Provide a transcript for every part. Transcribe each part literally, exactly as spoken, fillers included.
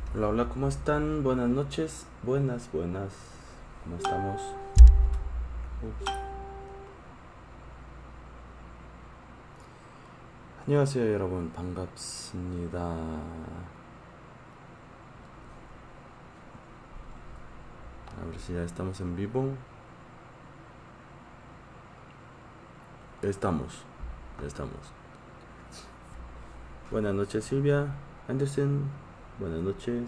Hola, hola, ¿cómo están? Buenas noches. Buenas, buenas. ¿Cómo estamos? Ups. 안녕하세요, 여러분. 반갑습니다. A ver si ya estamos en vivo. Ya estamos. Ya estamos. Buenas noches, Silvia. Anderson. Buenas noches.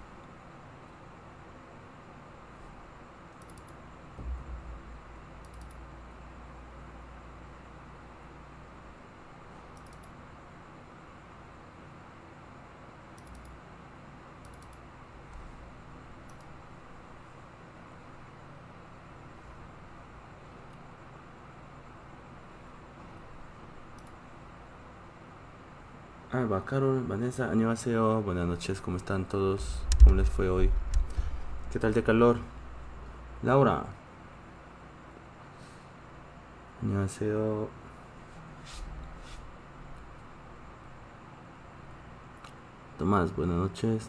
Alba, Carol, Vanessa, 안녕하세요. Buenas noches, ¿cómo están todos? ¿Cómo les fue hoy? ¿Qué tal de calor? Laura. 안녕하세요. Tomás, buenas noches.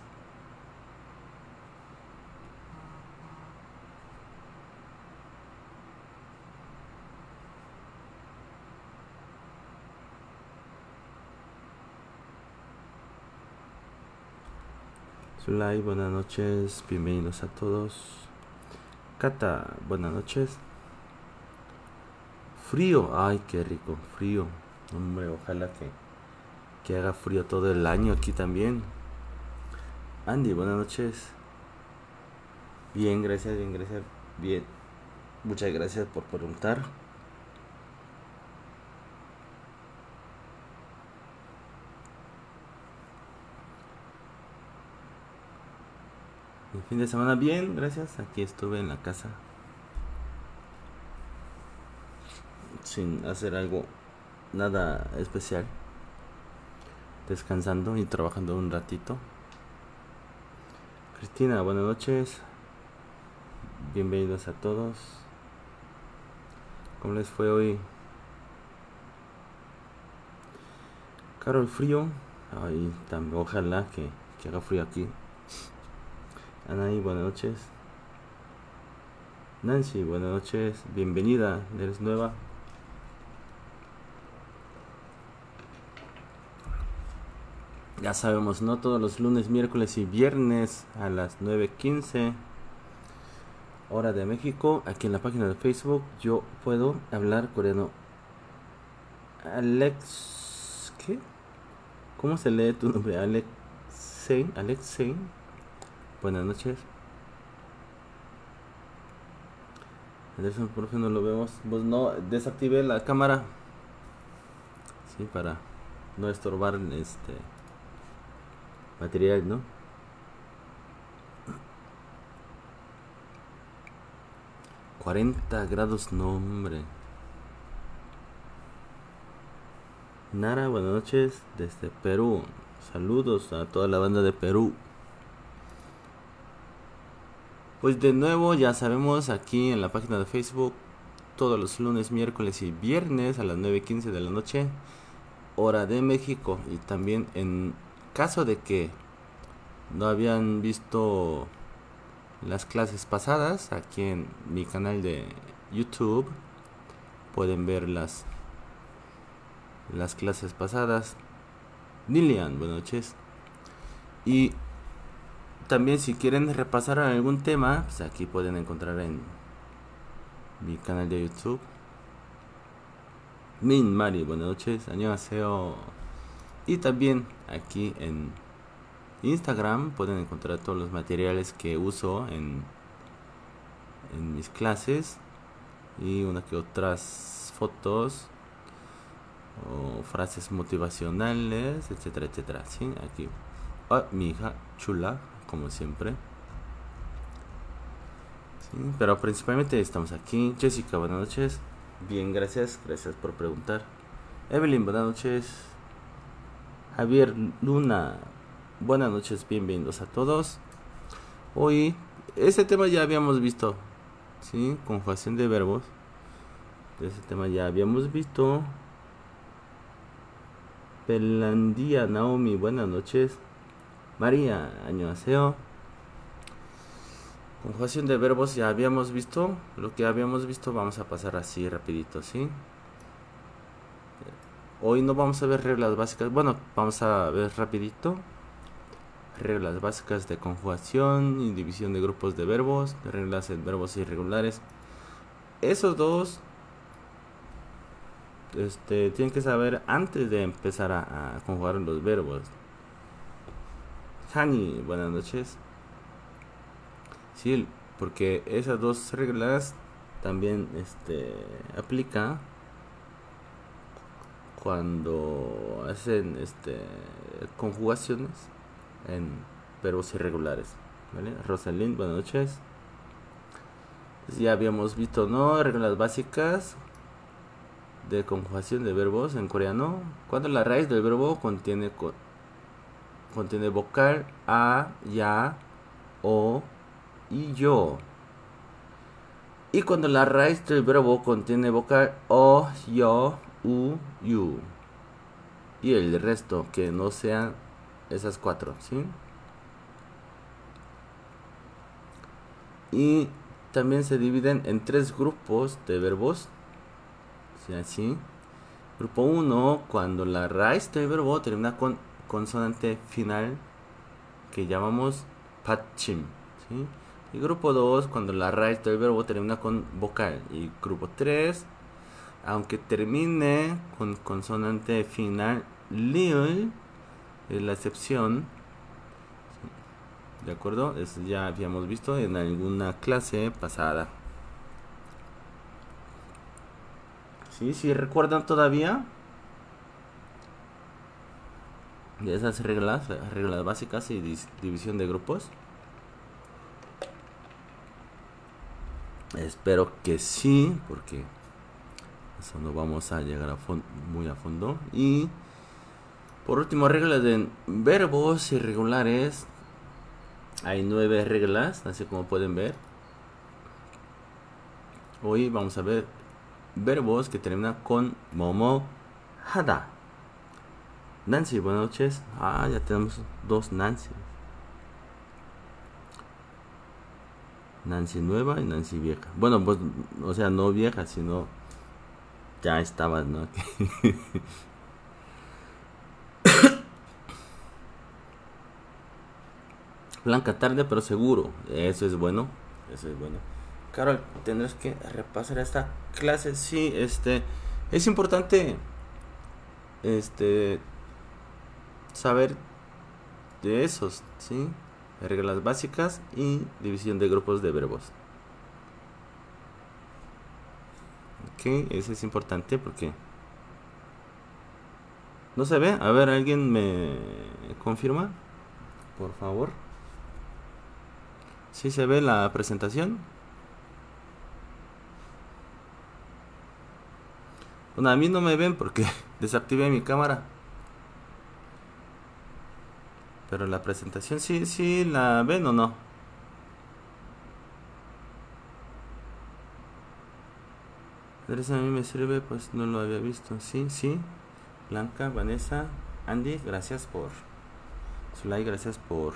Zulay, buenas noches, bienvenidos a todos. Cata, buenas noches. Frío, ay, qué rico, frío. Hombre, ojalá que, que haga frío todo el año aquí también. Andy, buenas noches. Bien, gracias, bien, gracias, bien. Muchas gracias por preguntar. El fin de semana bien, gracias. Aquí estuve en la casa sin hacer algo, nada especial. Descansando y trabajando un ratito. Cristina, buenas noches. Bienvenidos a todos. ¿Cómo les fue hoy? Carol, frío. Ay, también, ojalá que, que haga frío aquí. Anaí, buenas noches. Nancy, buenas noches. Bienvenida, eres nueva. Ya sabemos, ¿no? Todos los lunes, miércoles y viernes a las nueve quince hora de México, aquí en la página de Facebook, yo puedo hablar coreano. Alex... ¿Qué? ¿Cómo se lee tu nombre? Alexei. Alexei. Buenas noches. Anderson, por fin no lo vemos. Pues no, desactivé la cámara. Sí, para no estorbar este material, ¿no? cuarenta grados, no, hombre. Nara, buenas noches desde Perú. Saludos a toda la banda de Perú. Pues de nuevo, ya sabemos, aquí en la página de Facebook, todos los lunes, miércoles y viernes a las nueve quince de la noche, hora de México. Y también en caso de que no habían visto las clases pasadas, aquí en mi canal de YouTube pueden ver las, las clases pasadas. Nilian, buenas noches. Y también si quieren repasar algún tema, pues aquí pueden encontrar en mi canal de YouTube. Min Mari, buenas noches. 안녕하세요. Y también aquí en Instagram pueden encontrar todos los materiales que uso en, en mis clases y una que otras fotos o frases motivacionales, etcétera, etcétera. ¿Sí? Aquí. Ah, mi hija chula, como siempre. ¿Sí? Pero principalmente estamos aquí. Jessica, buenas noches. Bien, gracias. Gracias por preguntar. Evelyn, buenas noches. Javier Luna, buenas noches, bienvenidos a todos. Hoy, ese tema ya habíamos visto, ¿sí? Conjugación de verbos. Ese tema ya habíamos visto. Pelandía, Naomi, buenas noches. María, 안녕하세요. Conjugación de verbos ya habíamos visto. Lo que habíamos visto vamos a pasar así rapidito, ¿sí? Hoy no vamos a ver reglas básicas. Bueno, vamos a ver rapidito. Reglas básicas de conjugación y división de grupos de verbos. Reglas en verbos irregulares. Esos dos este, tienen que saber antes de empezar a, a conjugar los verbos. Hani, buenas noches. Sí, porque esas dos reglas también este, aplica cuando hacen este, conjugaciones en verbos irregulares, ¿vale? Rosalind, buenas noches. Ya habíamos visto, ¿no? Reglas básicas de conjugación de verbos en coreano. Cuando la raíz del verbo contiene co contiene vocal a, ya, o y yo. Y cuando la raíz del verbo contiene vocal o, yo, u, you. Y el resto que no sean esas cuatro, ¿sí? Y también se dividen en tres grupos de verbos. ¿Sí? Así. Grupo uno, cuando la raíz del verbo termina con consonante final que llamamos 받침, ¿sí? Y grupo dos, cuando la raíz del verbo termina con vocal. Y grupo tres, aunque termine con consonante final liul, es la excepción. ¿De acuerdo? Eso ya habíamos visto en alguna clase pasada. ¿Sí? ¿Sí recuerdan todavía? De esas reglas, reglas básicas y división de grupos. Espero que sí, porque eso no vamos a llegar a muy a fondo. Y por último, reglas de verbos irregulares. Hay nueve reglas, así como pueden ver. Hoy vamos a ver verbos que terminan con momo, hada. Nancy, buenas noches. Ah, ya tenemos dos Nancy. Nancy nueva y Nancy vieja. Bueno, pues, o sea, no vieja, sino ya estabas, ¿no? Blanca tarde, pero seguro. Eso es bueno. Eso es bueno. Carol, tendrás que repasar esta clase. Sí, este. Es importante. Este. Saber de esos, ¿sí? Reglas básicas y división de grupos de verbos. Ok, eso es importante porque no se ve. A ver, ¿alguien me confirma? Por favor. ¿Sí se ve la presentación? Bueno, a mí no me ven porque desactivé mi cámara. Pero la presentación sí, sí la ven o no. A mí me sirve, pues no lo había visto. Sí, sí. Blanca, Vanessa, Andy, gracias por su like, gracias por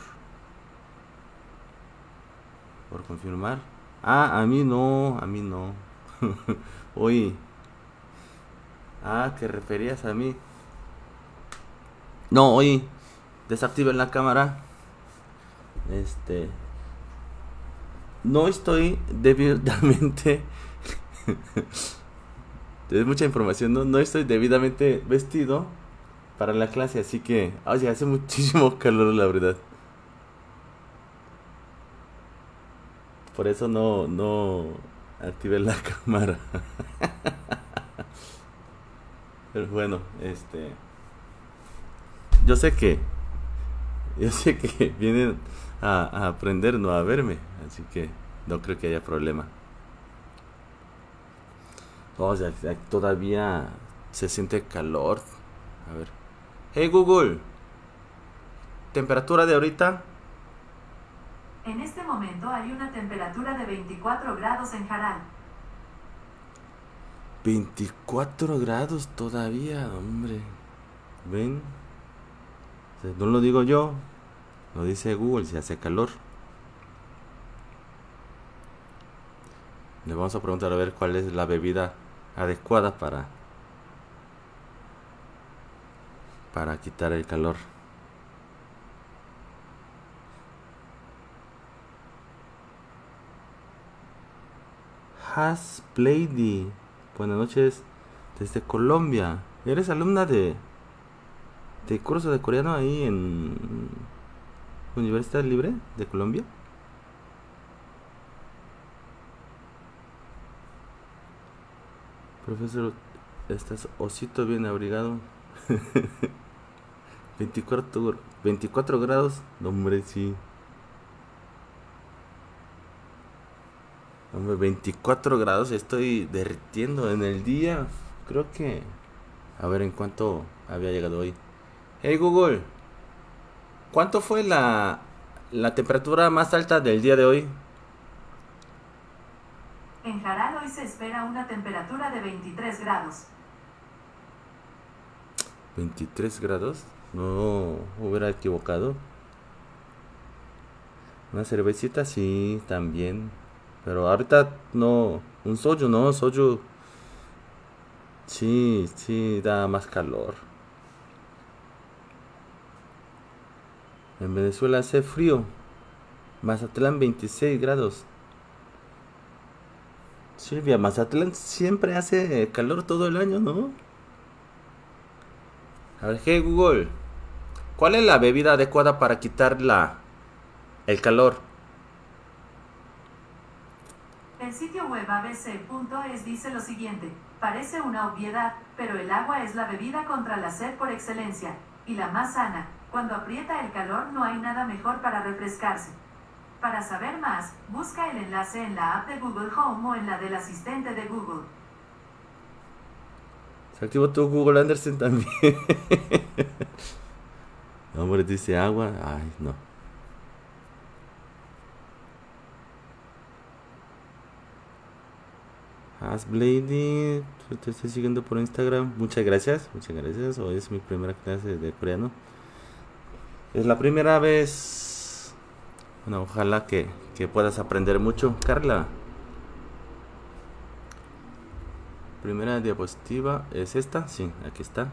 por confirmar. Ah, a mí no, a mí no. Oye. Ah, que referías a mí. No, oye, desactiven la cámara. Este. No estoy debidamente. Es mucha información, ¿no? No estoy debidamente vestido para la clase, así que. Oye, hace muchísimo calor, la verdad. Por eso no, no activé la cámara. Pero bueno, este. Yo sé que. Yo sé que vienen a, a aprender, no a verme. Así que no creo que haya problema. O sea, todavía se siente calor. A ver. Hey Google. ¿Temperatura de ahorita? En este momento hay una temperatura de veinticuatro grados en Harán. veinticuatro grados todavía, hombre. ¿Ven? No lo digo yo. Lo dice Google, si hace calor. Le vamos a preguntar a ver cuál es la bebida adecuada para para quitar el calor. Hasplady, buenas noches desde Colombia. ¿Eres alumna de de curso de coreano ahí en Universidad Libre de Colombia? Profesor, estás osito bien abrigado. veinticuatro, veinticuatro grados. No, hombre, sí. Hombre, veinticuatro grados. Estoy derritiendo en el día. Creo que... A ver en cuánto había llegado hoy. Hey Google, ¿cuánto fue la, la temperatura más alta del día de hoy? En Jaral hoy se espera una temperatura de veintitrés grados. ¿veintitrés grados? No, hubiera equivocado. Una cervecita sí, también. Pero ahorita no. Un soju, no, soju. Sí, sí, da más calor. En Venezuela hace frío. Mazatlán veintiséis grados. Silvia, Mazatlán siempre hace calor todo el año, ¿no? A ver, hey Google, ¿cuál es la bebida adecuada para quitar la, el calor? El sitio web a b c punto es dice lo siguiente: parece una obviedad, pero el agua es la bebida contra la sed por excelencia, y la más sana. Cuando aprieta el calor no hay nada mejor para refrescarse. Para saber más, busca el enlace en la app de Google Home o en la del asistente de Google. Se activó tu Google Anderson también. Hombre, dice agua. Ay, no. Hasblady, te estoy siguiendo por Instagram. Muchas gracias, muchas gracias. Hoy es mi primera clase de coreano. Es la primera vez. Bueno, ojalá que, que puedas aprender mucho. Carla, primera diapositiva es esta. Sí, aquí está.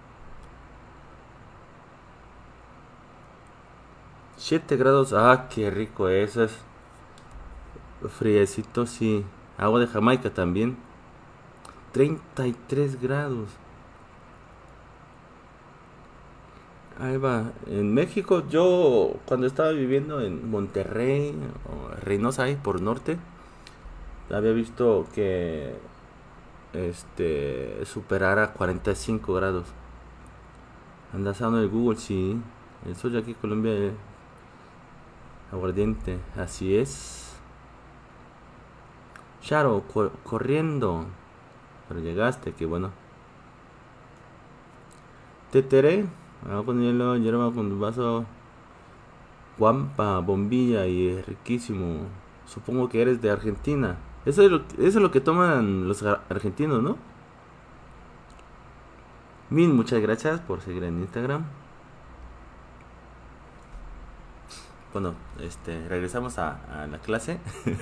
siete grados. Ah, qué rico eso es. Friecito, sí. Agua de Jamaica también. treinta y tres grados. Ahí va. En México, yo cuando estaba viviendo en Monterrey o Reynosa, ahí por norte, había visto que este superara cuarenta y cinco grados. Anda sano el Google, sí. El soy aquí Colombia, eh, aguardiente, así es. Charo, cor corriendo. Pero llegaste, qué bueno. Teteré, agua con hielo, hierba con vaso, guampa, bombilla y es riquísimo. Supongo que eres de Argentina. Eso es lo, eso es lo que toman los argentinos, ¿no? Min, muchas gracias por seguir en Instagram. Bueno, este, regresamos a, a la clase.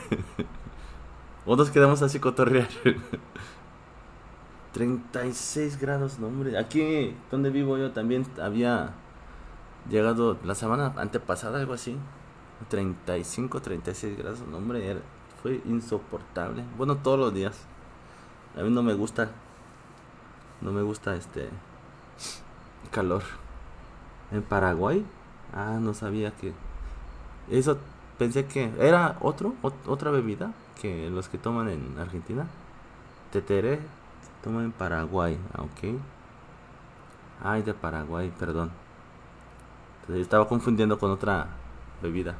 O nos quedamos así cotorrear. treinta y seis grados, no hombre. Aquí donde vivo yo también había llegado la semana antepasada, algo así. treinta y cinco, treinta y seis grados, no hombre. Era, fue insoportable. Bueno, todos los días. A mí no me gusta. No me gusta este calor. ¿En Paraguay? Ah, no sabía que... Eso pensé que era otro, ot otra bebida que los que toman en Argentina. Teteré, toman en Paraguay, ah, ok. Ay, de Paraguay, perdón. Entonces, estaba confundiendo con otra bebida.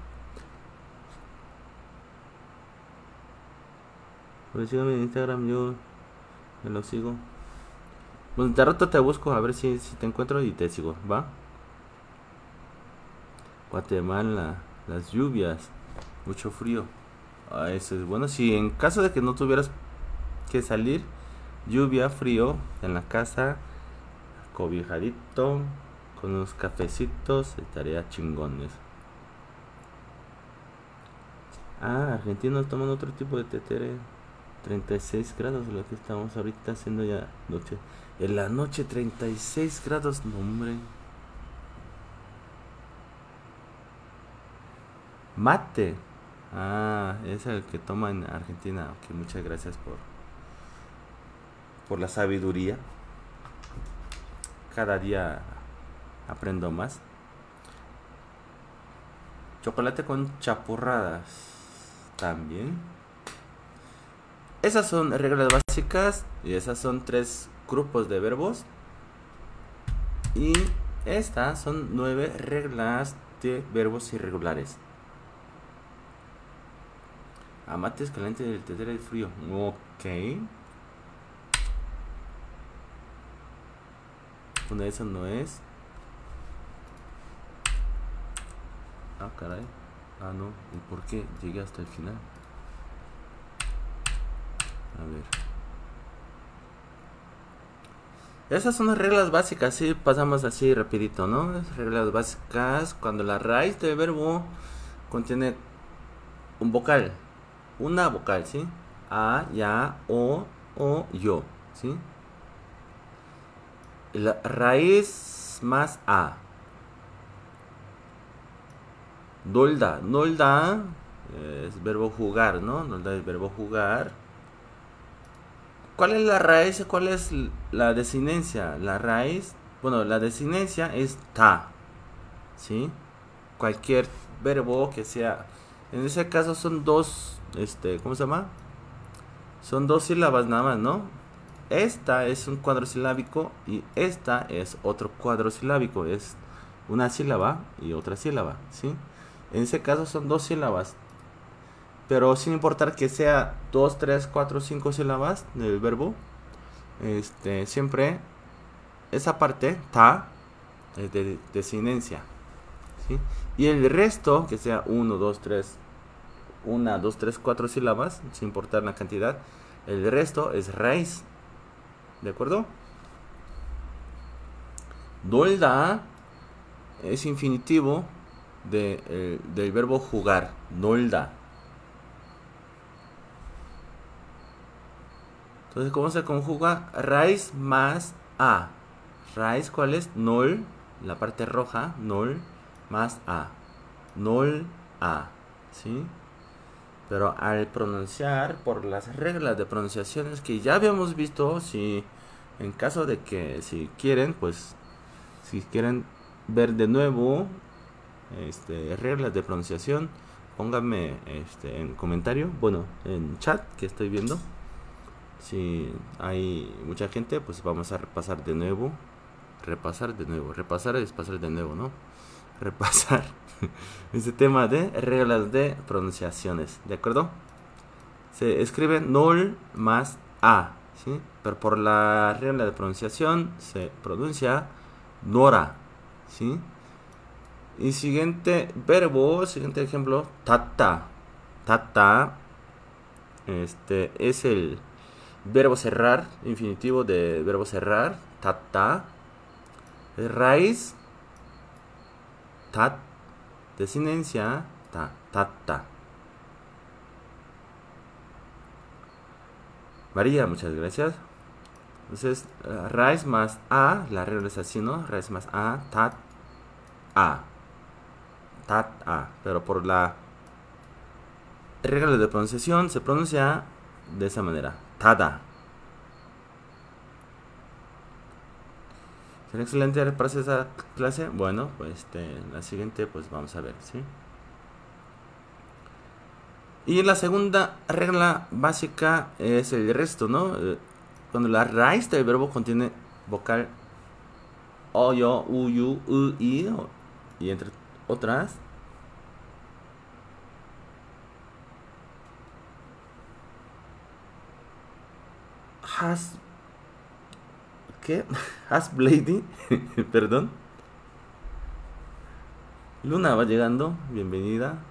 Pues síganme en Instagram, yo me lo sigo. Bueno, de rato te busco a ver si, si te encuentro y te sigo, ¿va? Guatemala, las lluvias, mucho frío. Ah, eso es bueno. Si en caso de que no tuvieras que salir, lluvia, frío, en la casa, cobijadito, con unos cafecitos, estaría chingones. Ah, argentinos toman otro tipo de tetere. treinta y seis grados, lo que estamos ahorita haciendo ya noche. En la noche treinta y seis grados, no hombre. Mate. Ah, es el que toma en Argentina. Ok, muchas gracias por, por la sabiduría. Cada día aprendo más. Chocolate con chapurradas. También. Esas son reglas básicas. Y esas son tres grupos de verbos. Y estas son nueve reglas de verbos irregulares. Amate es caliente del tetera es frío. Ok. Una de esas no es. Ah, caray. Ah, no. ¿Y por qué llegué hasta el final? A ver. Esas son las reglas básicas. Sí, pasamos así rapidito, ¿no? Reglas básicas. Cuando la raíz del verbo contiene un vocal. Una vocal, ¿sí? A, ya, o, o, yo, ¿sí? La raíz más a. Nolda. Nolda es verbo jugar, ¿no? Nolda es verbo jugar. ¿Cuál es la raíz? ¿Cuál es la desinencia? La raíz, bueno, la desinencia es ta, ¿sí? Cualquier verbo que sea. En ese caso son dos, este, ¿cómo se llama? Son dos sílabas nada más, ¿no? Esta es un cuadrosilábico y esta es otro cuadrosilábico. Es una sílaba y otra sílaba, ¿sí? En ese caso son dos sílabas. Pero sin importar que sea dos, tres, cuatro, cinco sílabas del verbo, este, siempre esa parte, ta, es de desinencia, ¿sí? Y el resto, que sea uno, dos, tres, una, dos, tres, cuatro sílabas, sin importar la cantidad, el resto es raíz. ¿De acuerdo? Nolda es infinitivo de, eh, del verbo jugar. Nolda. Entonces, ¿cómo se conjuga? Raíz más a. Raíz, ¿cuál es? Nol, la parte roja, nol, más a. Nol, a. ¿Sí? Pero al pronunciar, por las reglas de pronunciaciones que ya habíamos visto, si en caso de que si quieren, pues, si quieren ver de nuevo este, reglas de pronunciación, pónganme este, en comentario, bueno, en chat que estoy viendo. Si hay mucha gente, pues vamos a repasar de nuevo. Repasar de nuevo. Repasar es pasar de nuevo, ¿no? Repasar ese tema de reglas de pronunciaciones. ¿De acuerdo? Se escribe nol más a, ¿sí? Pero por la regla de pronunciación se pronuncia nora, ¿sí? Y siguiente verbo, siguiente ejemplo, tata. Tata este es el verbo cerrar, infinitivo de verbo cerrar, tata. Raíz, tat, desinencia, ta, tata. María, muchas gracias. Entonces, raíz más a, la regla es así, ¿no? Raíz más a, tat, a. Tat, a. Pero por la regla de pronunciación se pronuncia de esa manera, tada. ¿Será excelente para esa clase? Bueno, pues este, la siguiente pues vamos a ver, ¿sí? Y la segunda regla básica es el resto, ¿no? Cuando la raíz del verbo contiene vocal o, yo, u, yu, u, i, y entre otras, has, ¿qué? Has Blady, perdón. Luna va llegando, bienvenida.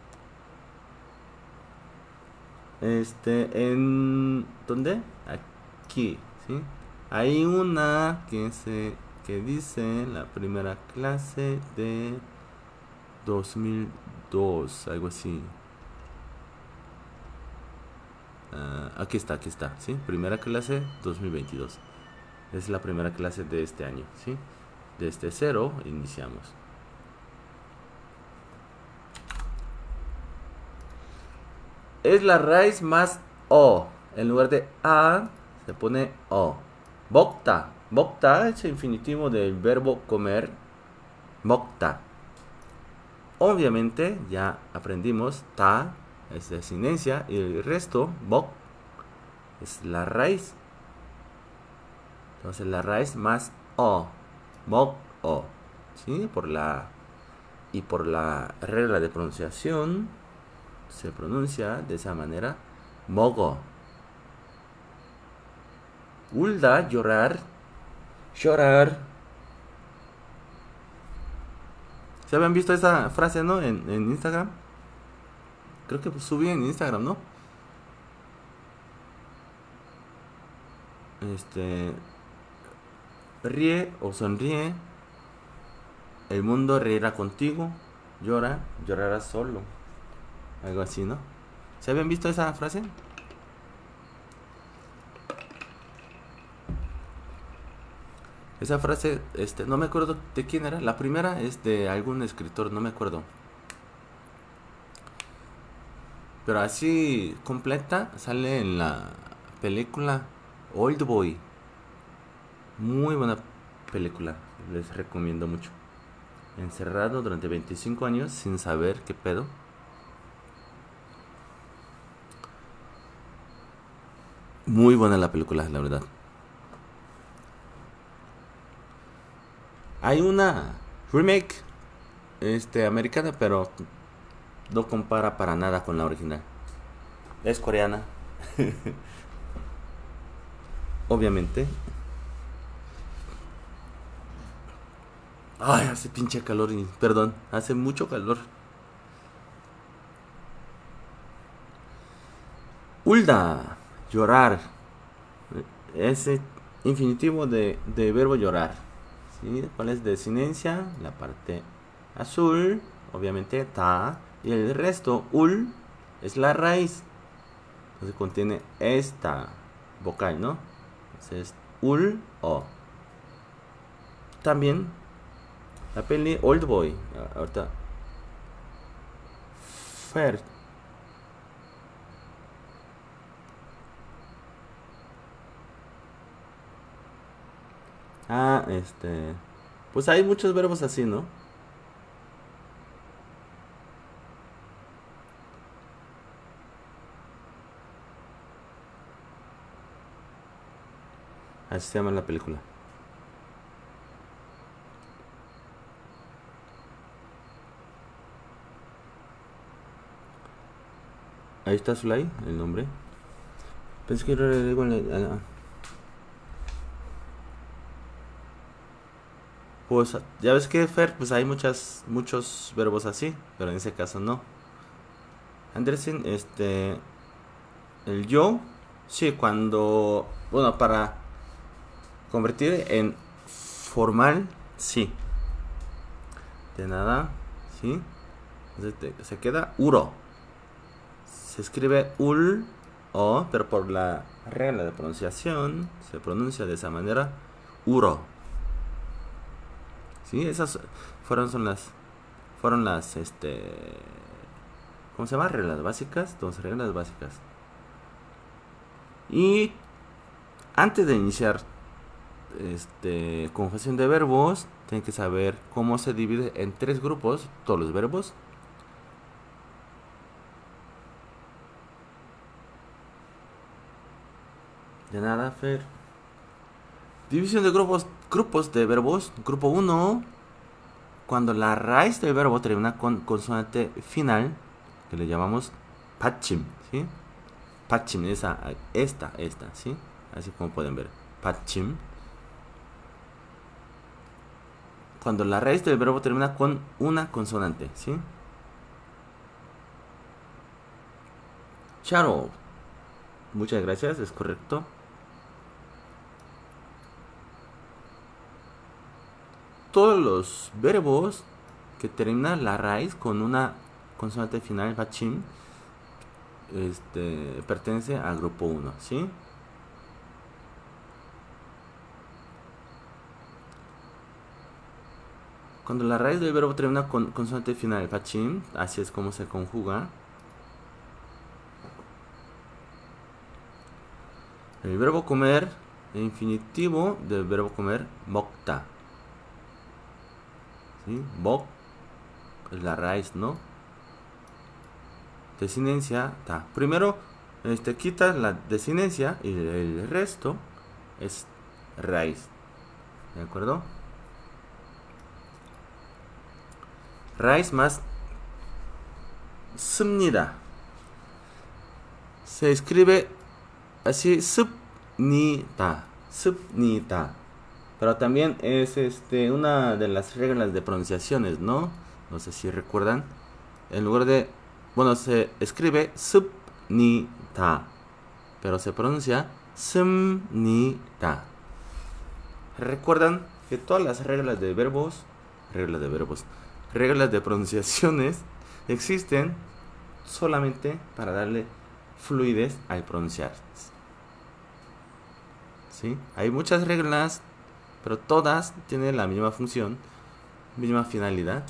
Este, en ¿dónde? Aquí, ¿sí? Hay una que se que dice la primera clase de dos mil dos, algo así. Uh, aquí está, aquí está, ¿sí? Primera clase dos mil veintidós. Es la primera clase de este año, ¿sí? Desde cero iniciamos. Es la raíz más o. En lugar de a, se pone o. Bokta. Bokta es el infinitivo del verbo comer. Bokta. Obviamente ya aprendimos ta es desinencia y el resto bok es la raíz. Entonces la raíz más o. Bok o. ¿Sí? Por la y por la regla de pronunciación se pronuncia de esa manera. Mogo. Ulda, llorar. Llorar. ¿Se habían visto esa frase, no? En, en Instagram. Creo que subí en Instagram, ¿no? Este. Ríe o sonríe. El mundo reirá contigo. Llora, llorarás solo. Algo así, ¿no? ¿Se habían visto esa frase? Esa frase, este, no me acuerdo de quién era. La primera es de algún escritor, no me acuerdo. Pero así completa sale en la película Old Boy. Muy buena película, les recomiendo mucho. Encerrado durante veinticinco años sin saber qué pedo. Muy buena la película, la verdad. Hay una remake este, americana, pero no compara para nada con la original. Es coreana. Obviamente. Ay, hace pinche calor y... Perdón, hace mucho calor. Ulda, llorar. Ese infinitivo de, de verbo llorar. ¿Sí? ¿Cuál es desinencia? La parte azul, obviamente ta. Y el resto, ul, es la raíz. Entonces contiene esta vocal, ¿no? Entonces, ul, o. También, la peli Old Boy. Ahorita. Fer. Ah, este... Pues hay muchos verbos así, ¿no? Así se llama la película. Ahí está Zulay, el nombre. Pensé que era igual. Pues ya ves que Fer, pues hay muchas, muchos verbos así, pero en ese caso no. Andersen, este, el yo, sí, cuando, bueno, para convertir en formal, sí. De nada, sí. Entonces te, se queda uro. Se escribe ul o, pero por la regla de pronunciación se pronuncia de esa manera, uro. Sí, esas fueron son las fueron las este ¿cómo se llama? Reglas básicas, dos reglas básicas. Y antes de iniciar este conjugación de verbos, tienen que saber cómo se divide en tres grupos todos los verbos. De nada, Fer. División de grupos, grupos de verbos. Grupo uno, cuando la raíz del verbo termina con consonante final, que le llamamos pachim, ¿sí? Pachim, esa, esta, esta, ¿sí? Así como pueden ver, pachim. Cuando la raíz del verbo termina con una consonante, ¿sí? Charo, muchas gracias, es correcto. Todos los verbos que terminan la raíz con una consonante final, pachim, este, pertenece al grupo uno, ¿sí? Cuando la raíz del verbo tiene una con consonante final, pachim, así es como se conjuga. El verbo comer, el infinitivo del verbo comer, 먹다. ¿Sí? 먹 es la raíz, ¿no? Desinencia, ta. Primero, este, quitas la desinencia y el resto es raíz. ¿De acuerdo? Raíz más 씁니다. Se escribe así, 습니다, 습니다. Pero también es este una de las reglas de pronunciaciones, ¿no? No sé si recuerdan. En lugar de, bueno, se escribe 습니다, pero se pronuncia 씁니다. Recuerdan que todas las reglas de verbos, reglas de verbos, reglas de pronunciaciones existen solamente para darle fluidez al pronunciar. ¿Sí? Hay muchas reglas, pero todas tienen la misma función, misma finalidad,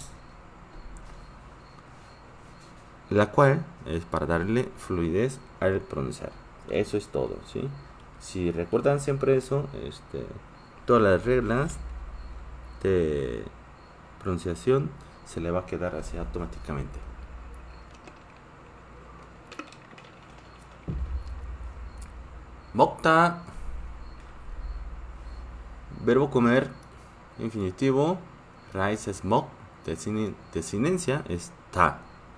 la cual es para darle fluidez al pronunciar. Eso es todo, ¿sí? Si recuerdan siempre eso, este, todas las reglas de pronunciación se le va a quedar así automáticamente. 먹다, verbo comer, infinitivo, raíz es 먹, desinencia es 다.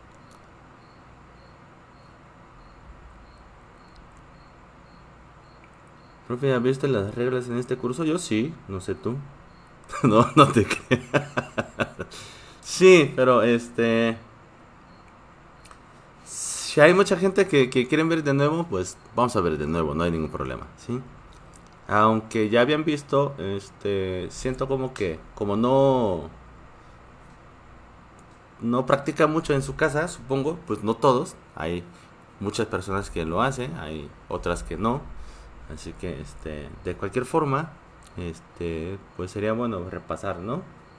Profe, ¿ya viste las reglas en este curso? Yo sí, no sé tú. No, no te creas. Sí, pero este... si hay mucha gente que, que quieren ver de nuevo, pues vamos a ver de nuevo, no hay ningún problema, ¿sí? Aunque ya habían visto, este... siento como que, como no... no practica mucho en su casa, supongo, pues no todos. Hay muchas personas que lo hacen, hay otras que no. Así que, este, de cualquier forma, este, pues sería bueno repasar, ¿no?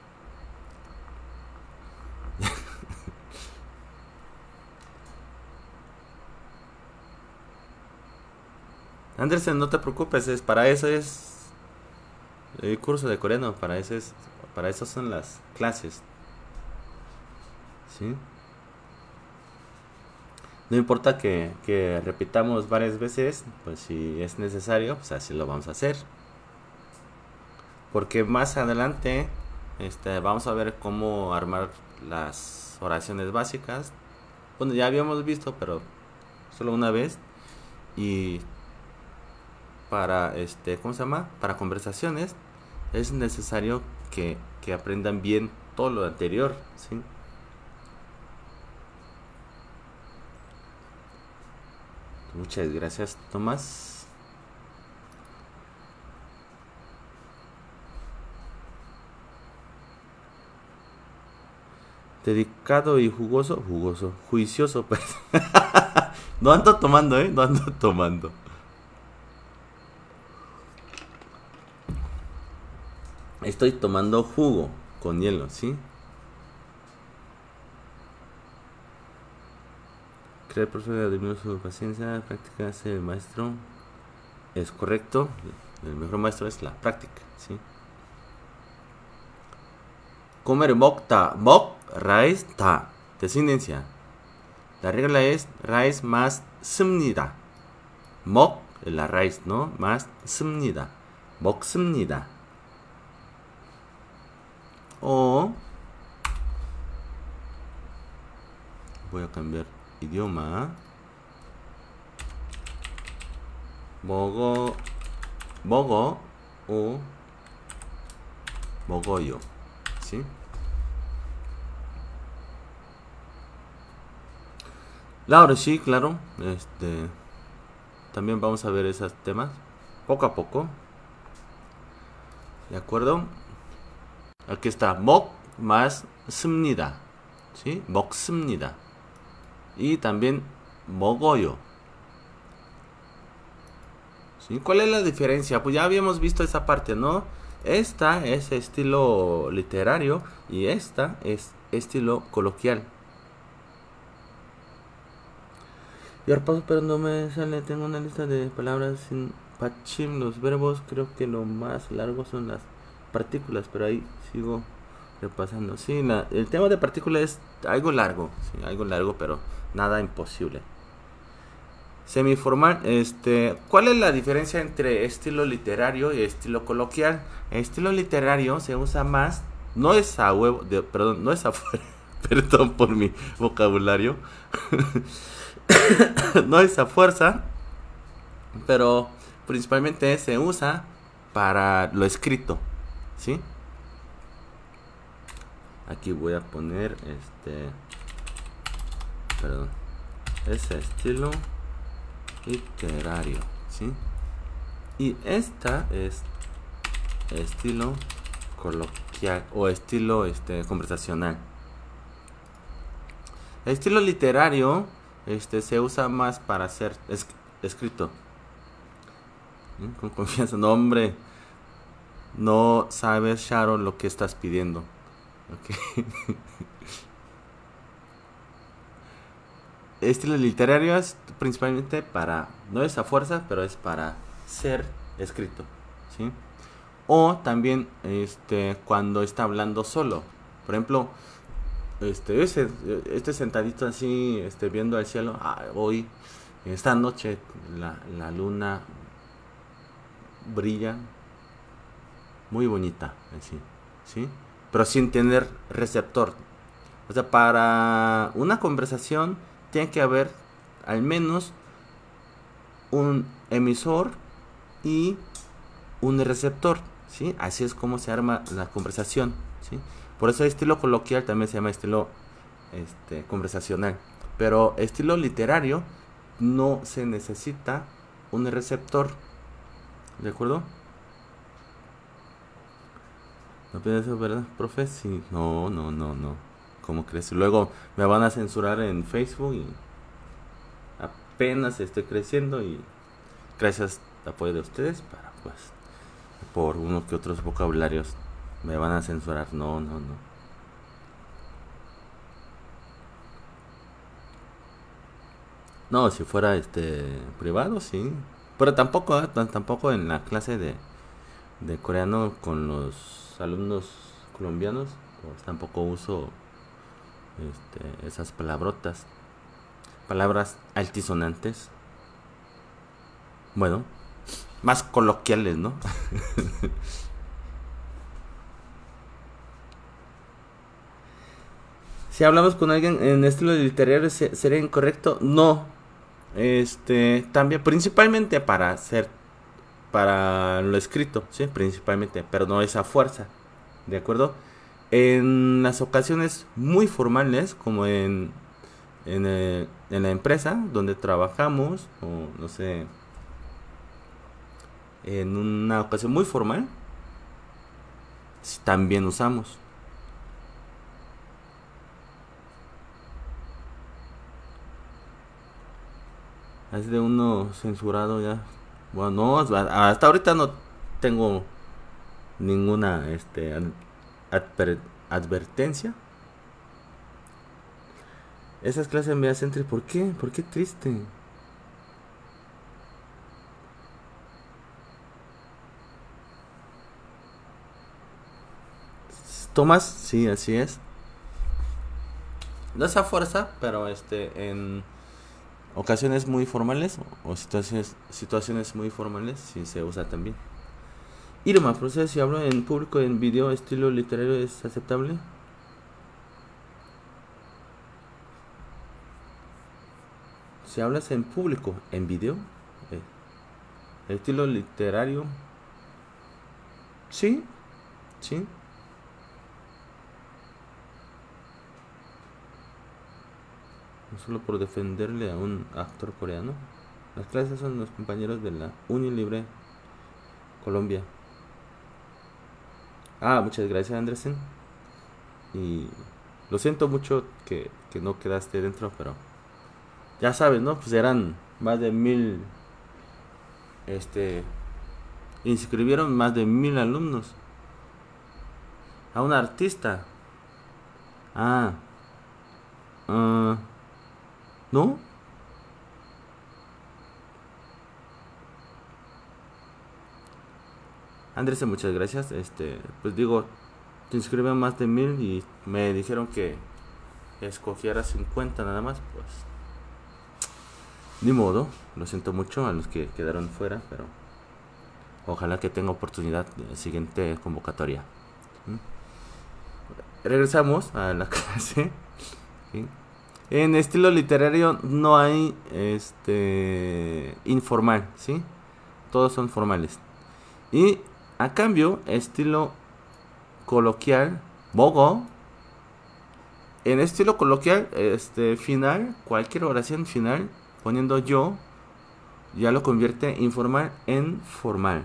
Andersen, no te preocupes, es para eso es el curso de coreano, para eso es, para eso son las clases, ¿sí? No importa que, que repitamos varias veces, pues si es necesario, pues así lo vamos a hacer. Porque más adelante este, vamos a ver cómo armar las oraciones básicas. Bueno, ya habíamos visto, pero solo una vez. Y para, este, ¿cómo se llama? Para conversaciones es necesario que, que aprendan bien todo lo anterior, ¿sí? Muchas gracias, Tomás. Dedicado y jugoso, jugoso, juicioso, pues. No ando tomando, ¿eh? No ando tomando. Estoy tomando jugo con hielo, ¿sí? Crear profe de su paciencia, práctica es el maestro. Es correcto. El mejor maestro es la práctica, ¿sí? Comer, 먹다, 먹, raíz, 다. Desinencia. La regla es raíz más 씁니다. 먹, la raíz, ¿no? Más 씁니다. 먹습니다. O voy a cambiar idioma. 먹어, 먹어 o 먹어요, ¿sí? Laura, sí, claro. Este, también vamos a ver esos temas poco a poco. ¿De acuerdo? Aquí está 먹 más 씁니다, ¿sí? 먹습니다. Y también mogoyo. ¿Sí? ¿Cuál es la diferencia? Pues ya habíamos visto esa parte, ¿no? Esta es estilo literario y esta es estilo coloquial. Y ahora paso, pero no me sale. Tengo una lista de palabras sin pachim. Los verbos, creo que lo más largo son las partículas, pero ahí sigo repasando. Sí, la, el tema de partículas es algo largo, sí, algo largo, pero nada imposible. Semiformal, este, ¿cuál es la diferencia entre estilo literario y estilo coloquial? El estilo literario se usa más, no es a huevo, de, perdón, no es a perdón por mi vocabulario, no es a fuerza, pero principalmente se usa para lo escrito, ¿sí? Aquí voy a poner este, perdón, ese estilo literario, ¿sí? Y esta es estilo coloquial o estilo este conversacional. El estilo literario este se usa más para ser es, escrito. ¿Sí? Con confianza. No, hombre, no sabes, Sharon, lo que estás pidiendo. Okay. Estilo literario es principalmente para, no es a fuerza, pero es para ser escrito, ¿sí? O también este cuando está hablando solo. Por ejemplo, este ese, este sentadito así, este viendo al cielo. Ah, hoy, esta noche, la, la luna brilla muy bonita, así, ¿sí? Pero sin tener receptor. O sea, para una conversación tiene que haber al menos un emisor y un receptor, ¿sí? Así es como se arma la conversación, ¿sí? Por eso el estilo coloquial también se llama estilo este, conversacional. Pero estilo literario no se necesita un receptor, ¿de acuerdo? ¿No piensas eso, verdad, profe? Sí, no, no, no, no. ¿Cómo crees? Luego me van a censurar en Facebook y apenas estoy creciendo y gracias al apoyo de ustedes para pues por unos que otros vocabularios me van a censurar. No, no, no. No, si fuera este privado, sí. Pero tampoco, ¿eh? Tampoco en la clase de, de coreano con los alumnos colombianos, pues tampoco uso este, esas palabrotas, palabras altisonantes, bueno, más coloquiales, ¿no? Si hablamos con alguien en estilo literario, ¿sería incorrecto? No. Este, también, principalmente para hacer, para lo escrito, sí, principalmente, pero no esa fuerza, ¿de acuerdo? En las ocasiones muy formales, como en, en, el, en la empresa donde trabajamos, o no sé, en una ocasión muy formal, también usamos. Es de uno censurado ya. Bueno, no, hasta ahorita no tengo ninguna este adver, advertencia. Esas clases me hacen triste. ¿Por qué? ¿Por qué triste? Tomás, sí, así es. No es a fuerza, pero este en ocasiones muy formales o situaciones situaciones muy formales sí se usa también. Irma, proceso, si hablo en público en video estilo literario es aceptable. Si hablas en público en video, eh, estilo literario, sí, sí. No solo por defenderle a un actor coreano. Las clases son los compañeros de la Unilibre Colombia. Ah, muchas gracias, Andresen. Y lo siento mucho que, que no quedaste dentro, pero ya sabes, ¿no? Pues eran más de mil, este, inscribieron más de mil alumnos. A un artista. Ah, ah, ¿no? Andrés, muchas gracias. Este, pues digo, te inscribieron más de mil y me dijeron que escogiera cincuenta nada más, pues ni modo, lo siento mucho a los que quedaron fuera, pero ojalá que tenga oportunidad de la siguiente convocatoria. ¿Mm? Regresamos a la clase. ¿Sí? En estilo literario no hay este informal, ¿sí? Todos son formales. Y a cambio, estilo coloquial, bogo. En estilo coloquial, este final, cualquier oración final, poniendo yo, ya lo convierte informal en formal.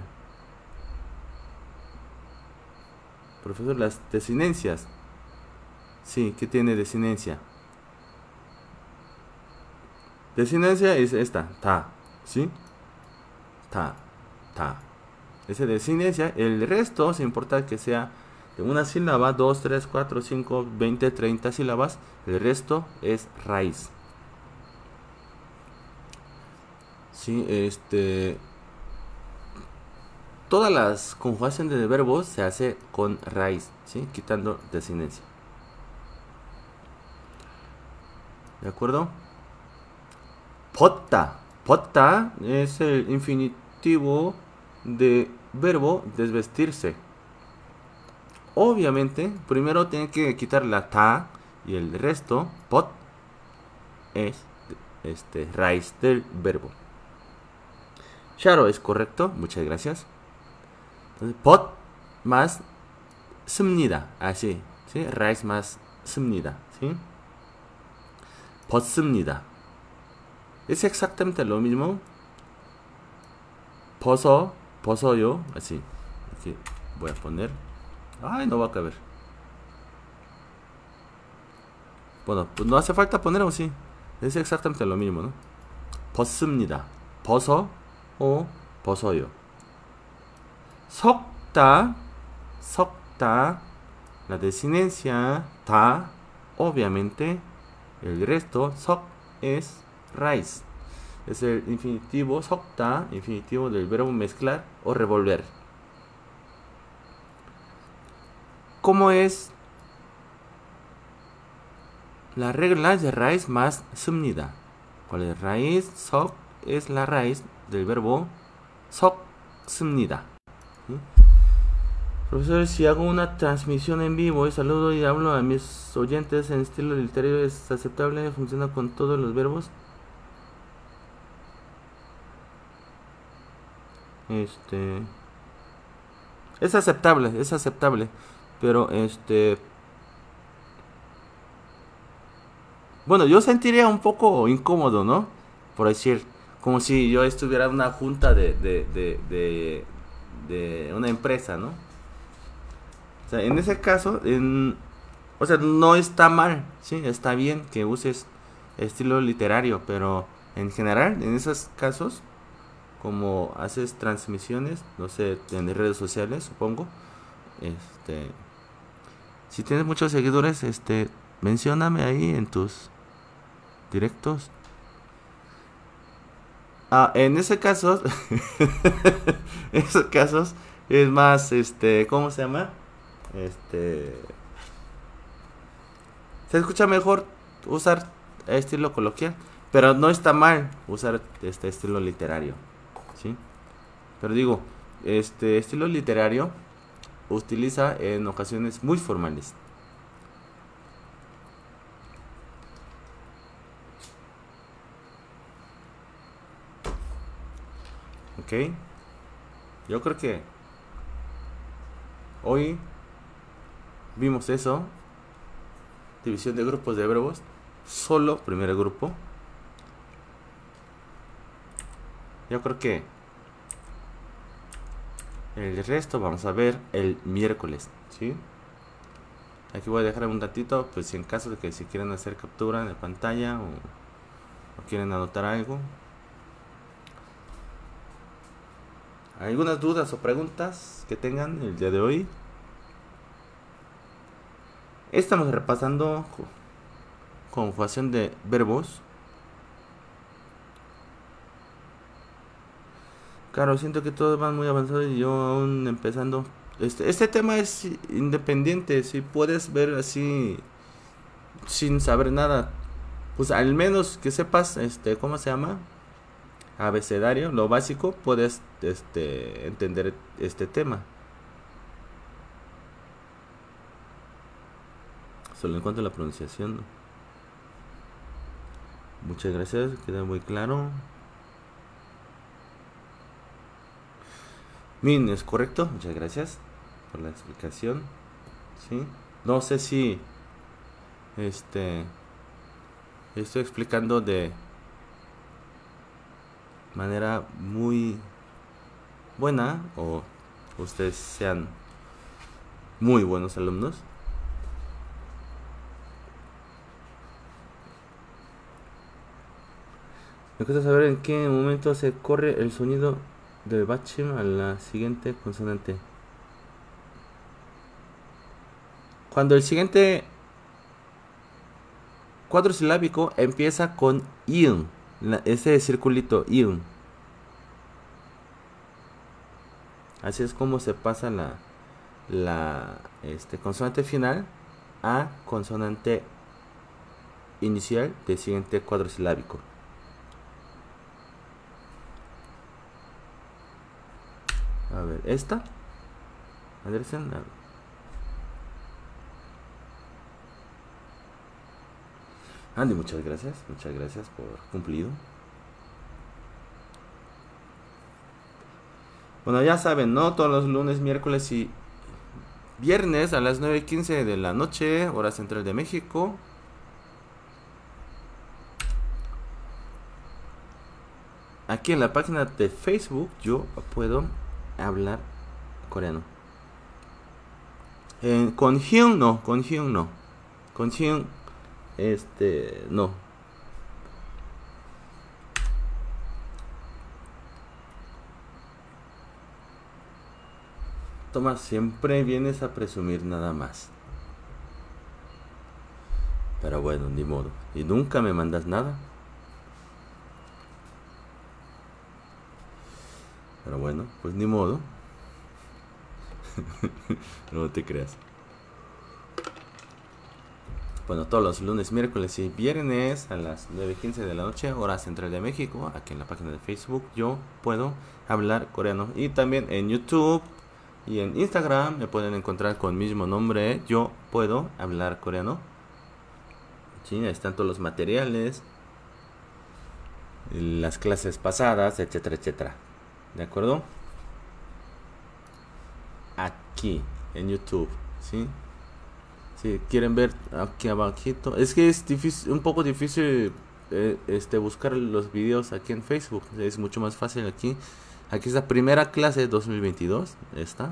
Profesor, las desinencias. Sí, ¿qué tiene desinencia? Desinencia es esta, ta, ¿sí? Ta, ta. Esa desinencia, el resto, sin importar que sea de una sílaba, dos, tres, cuatro, cinco, veinte, treinta sílabas, el resto es raíz. Sí, este... todas las conjugaciones de verbos se hace con raíz, ¿sí? Quitando desinencia. ¿De acuerdo? Potta. Potta es el infinitivo de verbo desvestirse. Obviamente, primero tiene que quitar la ta y el resto, pot, es este, raíz del verbo. Sharo es correcto, muchas gracias. Entonces, pot más 씁니다, así, ¿sí? Raíz más 씁니다, ¿sí? 벗습니다. Es exactamente lo mismo. 벗어, 벗어요, así. Aquí voy a poner. Ay, no va a caber. Bueno, pues no hace falta poner o sí. Es exactamente lo mismo, ¿no? 벗습니다. 벗어 o 벗어요. 섞다, 섞다. La desinencia, ta, obviamente. El resto, 석, es raíz. Es el infinitivo, 섞다, infinitivo del verbo mezclar o revolver. ¿Cómo es la regla de raíz más 씁니다? ¿Cuál es raíz? 석 es la raíz del verbo 섞습니다. ¿Sí? Profesor, si hago una transmisión en vivo y saludo y hablo a mis oyentes en estilo literario, ¿es aceptable? ¿Funciona con todos los verbos? Este... Es aceptable, es aceptable. Pero este... bueno, yo sentiría un poco incómodo, ¿no? Por decir, como si yo estuviera en una junta de, de, de, de, de una empresa, ¿no? O sea, en ese caso, en, o sea, no está mal, ¿sí? Está bien que uses estilo literario, pero en general, en esos casos, como haces transmisiones, no sé, en redes sociales, supongo, este, si tienes muchos seguidores, este, mencióname ahí en tus directos. Ah, en ese caso, en esos casos es más, este, ¿cómo se llama? Este, se escucha mejor usar estilo coloquial, pero no está mal usar este estilo literario, ¿sí? Pero digo, este estilo literario utiliza en ocasiones muy formales. Ok, yo creo que hoy vimos eso. División de grupos de verbos. Solo primer grupo. Yo creo que el resto vamos a ver el miércoles, ¿sí? Aquí voy a dejar un ratito, pues si en caso de que si quieren hacer captura de pantalla o ¿O quieren anotar algo? ¿Algunas dudas o preguntas que tengan el día de hoy? Estamos repasando conjugación de verbos. Claro, siento que todos van muy avanzados y yo aún empezando. Este, este tema es independiente. Si puedes ver así sin saber nada, pues al menos que sepas este ¿cómo se llama? Abecedario, lo básico, puedes este entender este tema. Solo en cuanto a la pronunciación. Muchas gracias, queda muy claro. Min, es correcto, muchas gracias por la explicación. ¿Sí? No sé si este estoy explicando de manera muy buena o ustedes sean muy buenos alumnos. Me cuesta saber en qué momento se corre el sonido del bachim a la siguiente consonante. Cuando el siguiente cuadrosilábico empieza con iun, ese circulito iun. Así es como se pasa la, la este, consonante final a consonante inicial del siguiente cuadrosilábico. A ver, esta. Andersen. Andy, muchas gracias. Muchas gracias por cumplido. Bueno, ya saben, ¿no? Todos los lunes, miércoles y viernes a las nueve y quince de la noche, hora central de México. Aquí en la página de Facebook yo puedo hablar coreano. Eh, con Hyun no, con Hyun no. Con Hyun, este, no. Tomás, siempre vienes a presumir nada más. Pero bueno, ni modo. Y nunca me mandas nada. Pero bueno, pues ni modo. No te creas. Bueno, todos los lunes, miércoles y viernes a las nueve y quince de la noche, hora central de México, aquí en la página de Facebook, yo puedo hablar coreano. Y también en YouTube y en Instagram me pueden encontrar con el mismo nombre, yo puedo hablar coreano. Sí, ahí están todos los materiales, las clases pasadas, etcétera, etcétera. ¿De acuerdo? Aquí, en YouTube, ¿sí? Si quieren ver aquí abajito. Es que es difícil, un poco difícil eh, este, buscar los videos aquí en Facebook. Es mucho más fácil aquí. Aquí está primera clase dos mil veintidós. Esta.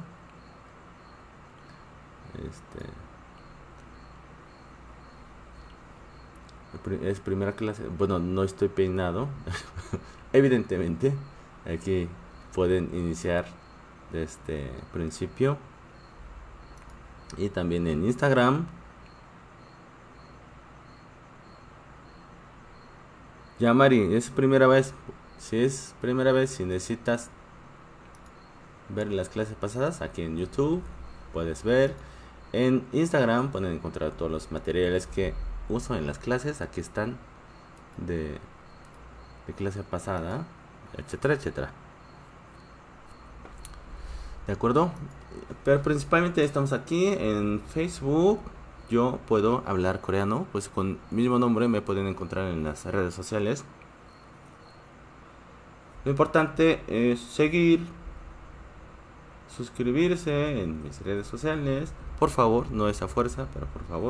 Este. Es primera clase. Bueno, no estoy peinado. Evidentemente. Aquí pueden iniciar desde el principio. Y también en Instagram. Ya, Mari, es primera vez. Si es primera vez, si necesitas ver las clases pasadas, aquí en YouTube puedes ver. En Instagram pueden encontrar todos los materiales que uso en las clases. Aquí están de, de clase pasada, etcétera, etcétera. ¿De acuerdo? Pero principalmente estamos aquí en Facebook. Yo puedo hablar coreano. Pues con mismo nombre me pueden encontrar en las redes sociales. Lo importante es seguir, suscribirse en mis redes sociales. Por favor, no es a fuerza, pero por favor.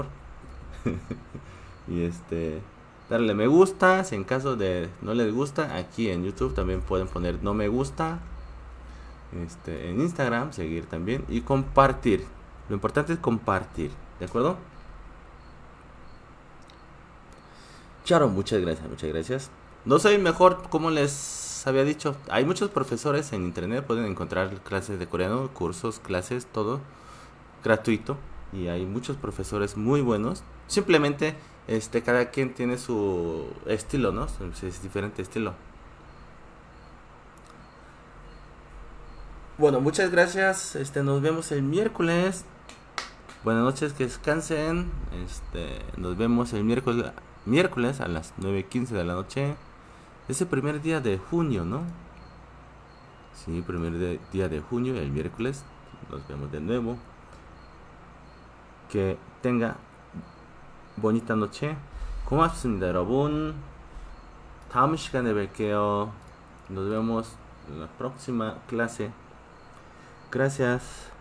Y este, darle me gusta. Si en caso de no les gusta, aquí en YouTube también pueden poner no me gusta. Este, en Instagram, seguir también y compartir. Lo importante es compartir, ¿de acuerdo? Charo, muchas gracias, muchas gracias. No soy mejor, como les había dicho. Hay muchos profesores en internet, pueden encontrar clases de coreano, cursos, clases, todo gratuito. Y hay muchos profesores muy buenos. Simplemente, este, cada quien tiene su estilo, ¿no? Es diferente estilo. Bueno, muchas gracias. Este, nos vemos el miércoles. Buenas noches, que descansen. Este, nos vemos el miércoles, miércoles a las nueve quince de la noche. Es el primer día de junio, ¿no? Sí, primer de, día de junio, el miércoles. Nos vemos de nuevo. Que tenga bonita noche. 고맙습니다, 여러분. 다음 시간에 뵐게요. Nos vemos en la próxima clase. Gracias.